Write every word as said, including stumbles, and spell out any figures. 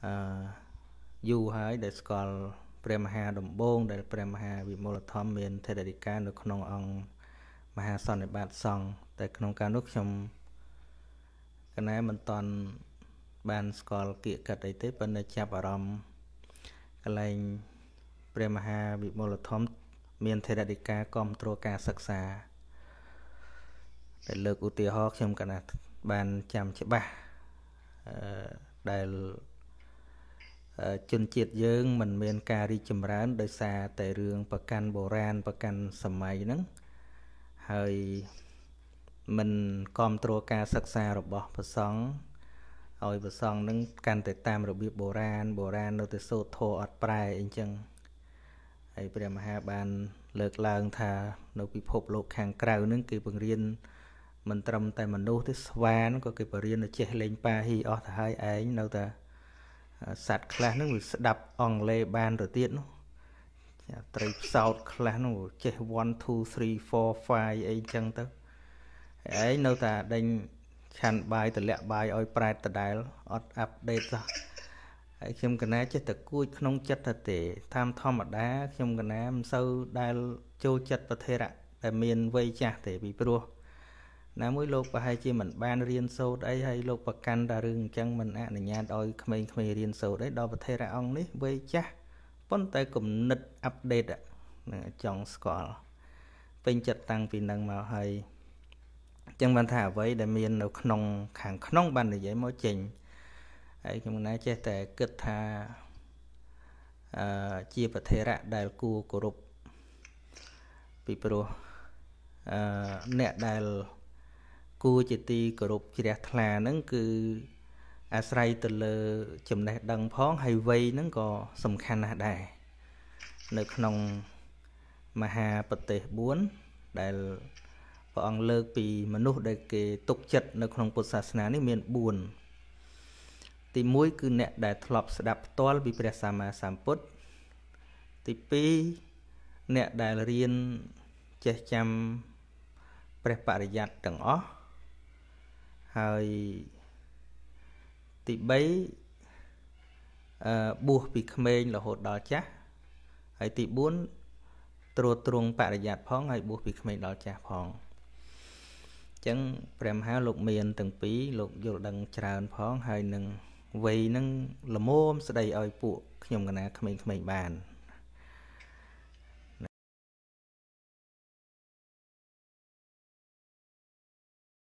យូរហើយដែលស្គាល់ព្រះមហាដំបងដែលព្រះមហាវិមលធម្មមានថេរដីកានៅក្នុងអង្គមហាសន្និបាតសង្ឃតែក្នុងការនោះខ្ញុំកណែមិនតាន់បានស្គាល់គៀកកិតអីទេប៉ុន្តែចាប់អារម្មណ៍កន្លែងព្រះមហាវិមលធម្មមានថេរដីកាគាំទ្រការសិក្សាដែលលើកឧទាហរណ៍ខ្ញុំកណែបានចាំច្បាស់អឺដែលជនជាតិយើងមិនមានការរីកចម្រើនដោយសារតែរឿងប្រកាន់បុរាណប្រកាន់សម័យហ្នឹងហើយមិនគ្រប់គ្រងការសិក្សារបស់ព្រះសង្ឃឲ្យព្រះសង្ឃហ្នឹងកាន់តែតាមរបៀបបុរាណបុរាណនៅតែសូត្រធម៌អត់ប្រែអីចឹងហើយព្រះមហាបានលើកឡើងថានៅពិភពលោកខាងក្រៅហ្នឹងគេបង្រៀនមិនត្រឹមតែមនុស្សទេស្វានក៏គេបរៀនទៅចេះលេងប៉ាហ៊ីអស់ទៅហើយឯងនៅតែសត្វខ្លះហ្នឹងវាស្ដាប់អង់គ្លេសបានទៅទៀតនោះត្រីផ្សោតខ្លះនោះចេះone two three four fiveអីចឹងទៅឯងនៅតែដេញឆាន់បាយតម្លាក់បាយឲ្យប្រែតដដែលអត់អាប់ដេតសោះហើយខ្ញុំកណាចេះតែគួចក្នុងចិត្តទៅទេតាមធម្មតាខ្ញុំកណាមិនសូវដែលចូលចិត្តប្រធេរៈដែលមានវ័យចាស់ទេពីព្រោះណាមួយលោកប្រហែលជាមិនបានរៀនសូត្រអីហើយលោកប្រកាន់តែរឿងអញ្ចឹងមិនអនុញ្ញាតឲ្យក្មេងៗរៀនសូត្រអីដល់ប្រធេរៈអង្គនេះវ័យចាស់ប៉ុន្តែគំនិតអាប់ដេតនឹងចង់ស្គាល់ពេញចិត្តតាំងពីនឹងមកហើយអញ្ចឹងបានថាអ្វីដែលមាននៅក្នុងខាងក្នុងបាននិយាយមកចេញហើយខ្ញុំណាចេះតែគិតថាអឺជាប្រធេរៈដែលគួរគោរពពីព្រោះអឺអ្នកដែលគួរជាទីគោរពជ្រះថ្លាហ្នឹងគឺអាស្រ័យទៅលើចំណេះដឹងផងហើយវ័យហ្នឹងក៏សំខាន់ណាស់ដែរនៅក្នុងមហាប្រទេសបួនដែលព្រះអង្គលើកពីមនុស្សដែលគេទុកចិត្តនៅក្នុងពុទ្ធសាសនានេះមានបួនទីមួយគឺអ្នកដែលធ្លាប់ស្ដាប់ផ្ទាល់ពីព្រះសម្មាសម្ពុទ្ធទីពីរអ្នកដែលរៀនចេះចាំព្រះបរិយ័តទាំងអស់ហើយទីបីអឺបួសពីក្មេងរហូតដល់ចាស់ហើយទីបួនត្រួតត្រងបរិយ័តផងហើយបួសពីក្មេងដល់ចាស់ផងអញ្ចឹងព្រះមហាលោកមានទាំងពីរលោកយល់ដឹងច្រើនផងហើយនឹងវ័យនឹងល្មមស្ដីឲ្យពួកខ្ញុំកណាក្មេងៗបាន